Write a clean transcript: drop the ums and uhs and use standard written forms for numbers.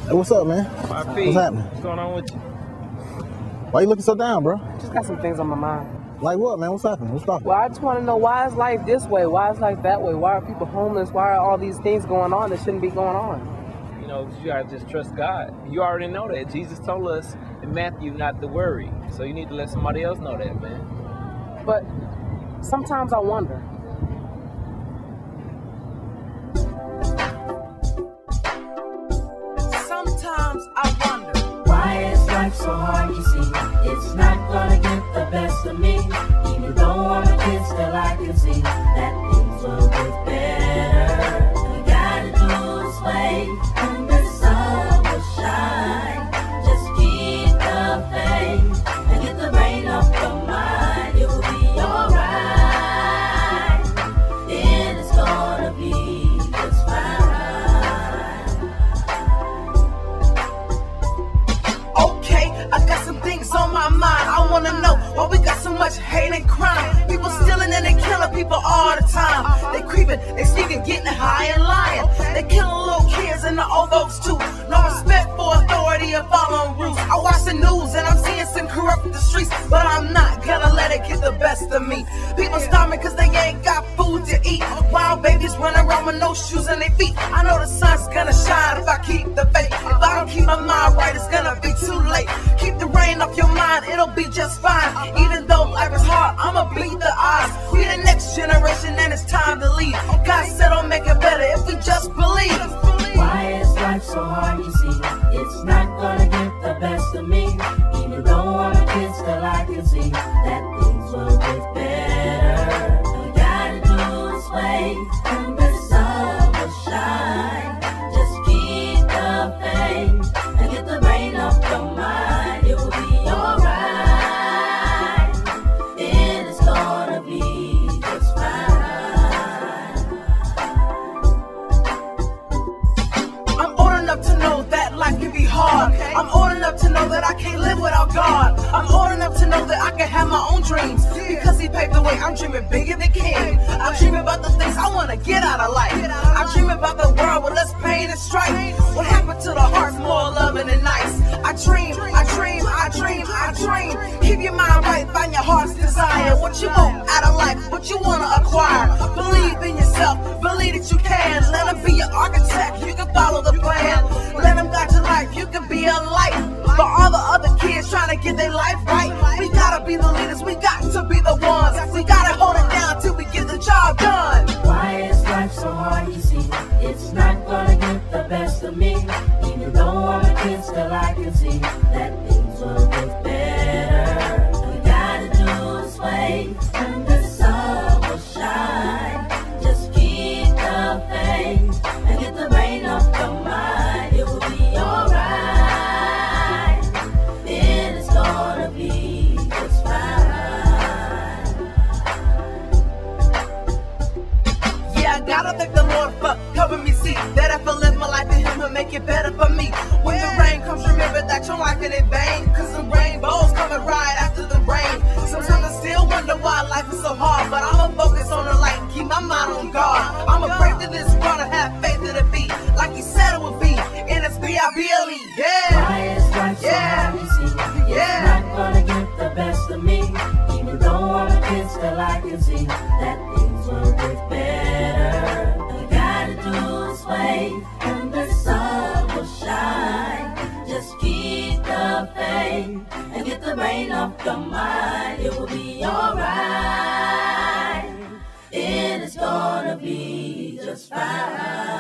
Hey, what's up, man? What's happening? What's going on with you? Why you looking so down, bro? Just got some things on my mind. Like what, man? What's happening? What's talking? Well, I just want to know, why is life this way? Why is life that way? Why are people homeless? Why are all these things going on that shouldn't be going on? You know, you gotta just trust God. You already know that. Jesus told us in Matthew not to worry. So you need to let somebody else know that, man. But sometimes I wonder. Sometimes I wonder, why is life so hard? You see, it's not gonna get the best of me. Even though I'm a kid, still I can see that things will get better. All you gotta do is wait, and the sun will shine. Just keep the faith and get the rain off your mind. It will be alright, and it's gonna be just fine. Okay, I got some things on my mind. I wanna know why we got so much hate and crime. People stealing and they killing people all the time. They creeping, they sneaking, getting high and lying. They killing little kids and the old folks too. No respect for authority or following rules. I watch the news and I'm seeing some corrupt in the streets, but I'm not gonna let it get the best of me. People starving cause they ain't got food to eat. Wild babies running around with no shoes on their feet. I know the sun's gonna shine if I keep the faith. If I don't keep my mind right, it's gonna be too late. Keep the rain off your mind, it'll be just fine. Even though life is hard, I'ma beat the odds. We the next generation and it's time to lead. God said I'll make it better if we just believe. Why is life so hard? You see, it's not gonna get the best of me. Even though I'm a kid, still I can see that things will get better. All you gotta do is wait, and the sun will shine. Just keep the faith and get the rain off your mind. It will be alright, and it's gonna be just fine. I'm old enough to know that life can be hard. I'm old enough to know that I can't live without God. I'm old enough to know that I can have my own dreams. Because he paved the way, I'm dreaming bigger than King. I'm dreaming about the things I want to get out of life. I'm dreaming about the world with less pain and strife. What happened to the hearts more loving and nice? I dream, I dream, I dream, I dream. Keep your mind right, find your heart's desire. What you want out of life, what you want to acquire. Believe in yourself, believe that you can. Let him be your architect, you can follow the plan. Let him guide your life, you can be a light. For all the other kids trying to get their life right, we gotta be the leaders, we got to be the ones. We gotta hold it down till we get the job done. Why is life so hard? You see, it's not gonna get the best of me. Even though I'm a kid, still I can see that things will get better. All you gotta do is wait, and the sun will shine. Just keep the faith and get the rain off your mind. It will be alright, and it's gonna be just fine. Yeah, I gotta thank the Lord for helping me see that if I live my life in Him, He'll make it better for me. When the rain comes, remember that you're life in vain, cause the rainbow's coming right after the rain. Sometimes I still wonder why life is so hard, but I'ma focus on the light and keep my mind on God. I'ma pray to this world and have faith in it be like He said it would be, and it's B-I-B-L-E, yeah. Why is life so hard? You see, it's not gonna get the best of me. Even though I'm a kid, still I can see that things will get better. All you gotta do is wait, and the sun will shine. Just keep the faith and get the rain off your mind. It will be alright, and it's gonna be just fine.